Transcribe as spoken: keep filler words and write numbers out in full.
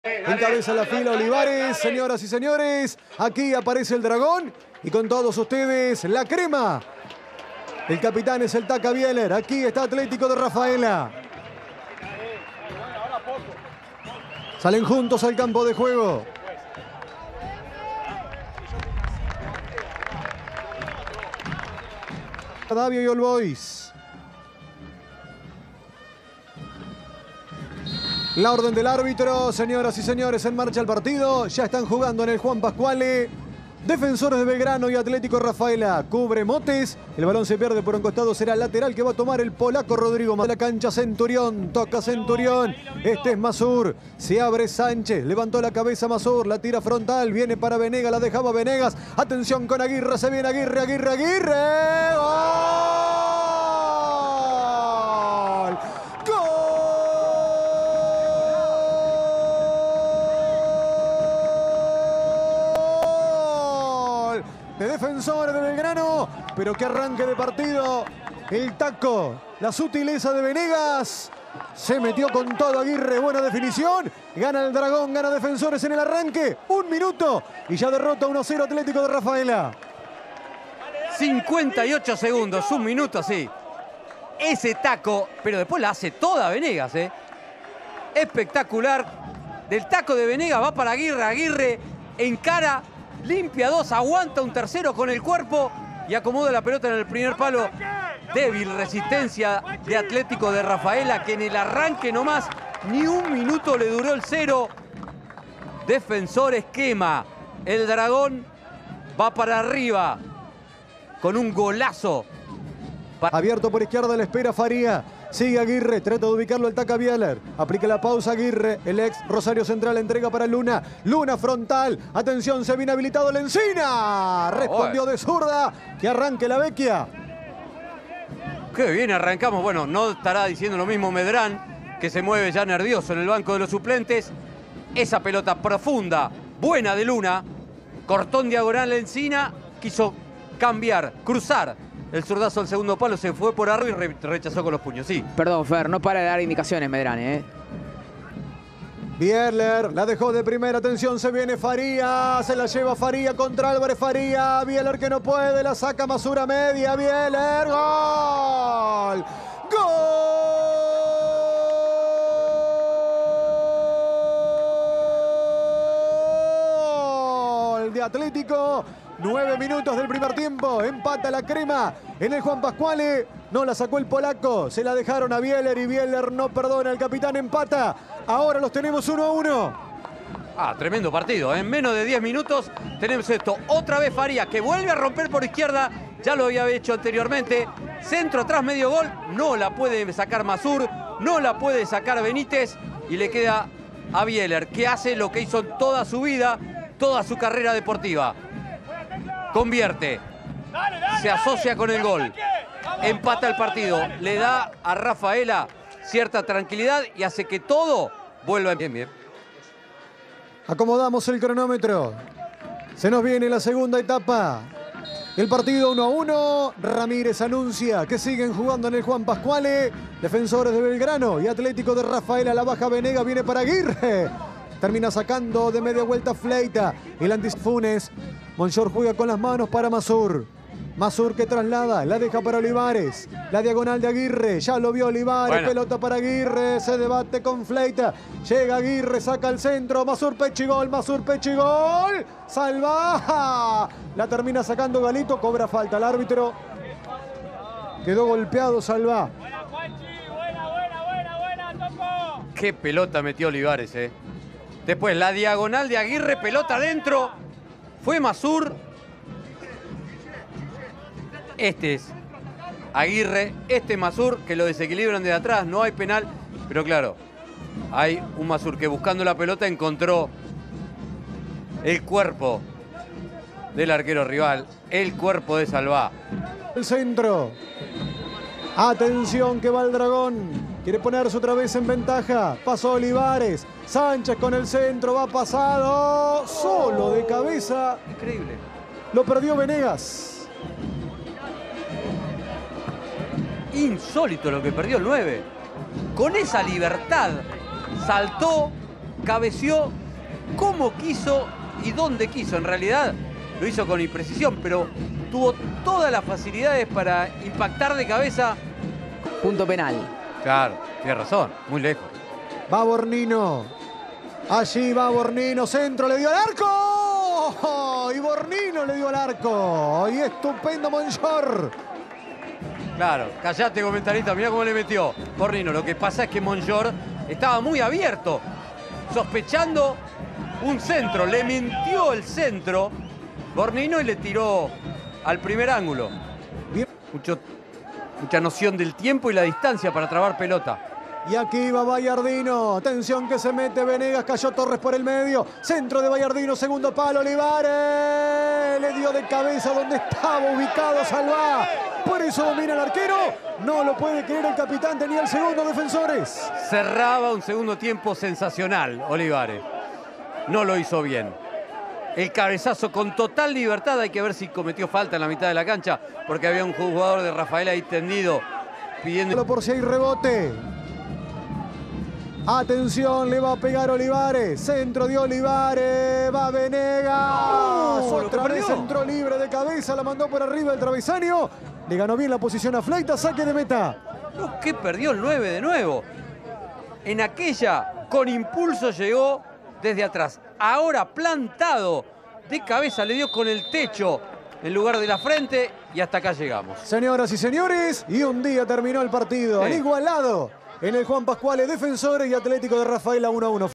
Encabeza la fila Olivares, señoras y señores. Aquí aparece el dragón y con todos ustedes la crema. El capitán es el Taca Bieler. Aquí está Atlético de Rafaela. Salen juntos al campo de juego. Davio y All Boys. La orden del árbitro, señoras y señores, en marcha el partido. Ya están jugando en el Juan Pascuale. Defensores de Belgrano y Atlético Rafaela. Cubre Motes. El balón se pierde por un costado. Será lateral que va a tomar el polaco Rodrigo. De la cancha Centurión. Toca Centurión. Este es Mazur. Se abre Sánchez. Levantó la cabeza Mazur. La tira frontal. Viene para Venegas. La dejaba Venegas. Atención con Aguirre. Se viene Aguirre. Aguirre. Aguirre. ¡Gol! De Defensores de Belgrano, pero qué arranque de partido. El taco, la sutileza de Venegas. Se metió con todo Aguirre, buena definición. Gana el Dragón, gana Defensores en el arranque. Un minuto y ya derrota uno a cero Atlético de Rafaela. cincuenta y ocho segundos, un minuto, sí. Ese taco, pero después la hace toda Venegas, ¿eh? Espectacular. Del taco de Venegas va para Aguirre. Aguirre encara. Limpia dos, aguanta un tercero con el cuerpo y acomoda la pelota en el primer palo. Débil resistencia de Atlético de Rafaela, que en el arranque nomás ni un minuto le duró el cero. Defensores quema. El Dragón va para arriba con un golazo. Abierto por izquierda, le espera Faría. Sigue Aguirre, trata de ubicarlo el Taca Bieler. Aplica la pausa Aguirre, el ex Rosario Central entrega para Luna. Luna frontal, atención, se viene habilitado Lencina. Respondió de zurda, que arranque la Vecchia. Qué bien arrancamos, bueno, no estará diciendo lo mismo Medrán, que se mueve ya nervioso en el banco de los suplentes. Esa pelota profunda, buena de Luna, cortó en diagonal Lencina, quiso cambiar, cruzar. El zurdazo al segundo palo se fue por arriba y re rechazó con los puños, sí. Perdón, Fer, no para de dar indicaciones Medrán, ¿eh? Bieler la dejó de primera, atención, se viene Faría, se la lleva Faría contra Álvarez Faría. Bieler que no puede, la saca Masura media, Bieler, ¡gol! ¡Gol! De Atlético. Nueve minutos del primer tiempo, empata la crema en el Juan Pascuale, no la sacó el polaco, se la dejaron a Bieler y Bieler no perdona, el capitán empata, ahora los tenemos uno a uno. Ah, tremendo partido, en menos de diez minutos tenemos esto, otra vez Faría que vuelve a romper por izquierda, ya lo había hecho anteriormente, centro atrás medio gol, no la puede sacar Mazur, no la puede sacar Benítez y le queda a Bieler que hace lo que hizo toda su vida, toda su carrera deportiva. Convierte, se asocia con el gol, empata el partido, le da a Rafaela cierta tranquilidad y hace que todo vuelva bien, bien. Acomodamos el cronómetro, se nos viene la segunda etapa, el partido uno a uno, Ramírez anuncia que siguen jugando en el Juan Pascuale, Defensores de Belgrano y Atlético de Rafaela, la baja Venegas, viene para Aguirre. Termina sacando de media vuelta Fleita. El Antifunes. Monchor juega con las manos para Mazur. Mazur que traslada. La deja para Olivares. La diagonal de Aguirre. Ya lo vio Olivares. Bueno. Pelota para Aguirre. Se debate con Fleita. Llega Aguirre. Saca el centro. Mazur Pechigol. Mazur Pechigol. Salva. La termina sacando Galito. Cobra falta el árbitro. Quedó golpeado Salva. Buena, Juanchi. Buena, buena, buena, buena. Toco. Qué pelota metió Olivares, eh. Después la diagonal de Aguirre, pelota adentro. Fue Mazur. Este es Aguirre, este es Mazur, que lo desequilibran desde atrás. No hay penal, pero claro, hay un Mazur que buscando la pelota encontró el cuerpo del arquero rival, el cuerpo de Salvá. El centro. Atención que va el Dragón. Quiere ponerse otra vez en ventaja. Pasó Olivares. Sánchez con el centro. Va pasado. Solo de cabeza. Increíble. Lo perdió Venegas. Insólito lo que perdió el nueve. Con esa libertad saltó, cabeció como quiso y donde quiso. En realidad lo hizo con imprecisión, pero tuvo todas las facilidades para impactar de cabeza. Punto penal. Claro, tiene razón, muy lejos. Va Bornino. Allí va Bornino, centro, le dio al arco. Y Bornino le dio al arco. Y estupendo Monchor. Claro, callate comentarista, mirá cómo le metió Bornino. Lo que pasa es que Monchor estaba muy abierto, sospechando un centro. Le mintió el centro Bornino y le tiró al primer ángulo. Bien. Mucho, mucha noción del tiempo y la distancia para trabar pelota. Y aquí va Bayardino. Atención que se mete Venegas. Cayó Torres por el medio. Centro de Bayardino. Segundo palo. Olivares. Le dio de cabeza donde estaba ubicado Salvá. Por eso domina el arquero. No lo puede creer el capitán. Tenía el segundo defensores. Cerraba un segundo tiempo sensacional Olivares. No lo hizo bien. El cabezazo con total libertad. Hay que ver si cometió falta en la mitad de la cancha, porque había un jugador de Rafael ahí tendido pidiendo. Por si hay rebote. Atención, le va a pegar Olivares. Centro de Olivares. Va Venegas. No, Otra vez centro libre de cabeza. La mandó por arriba del travesaño. Le ganó bien la posición a Fleita. Saque de meta. Uh, que perdió el nueve de nuevo. En aquella, con impulso llegó desde atrás. Ahora plantado de cabeza, le dio con el techo en lugar de la frente y hasta acá llegamos. Señoras y señores, y un día terminó el partido. Sí. Al igualado en el Juan Pascual, Defensores y Atlético de Rafaela uno a uno.